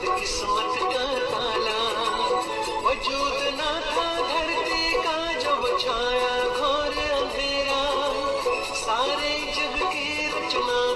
किस्मत का ताला, वजूद ना था धरती का जब छाया घोर अंधेरा, सारे जग की रचना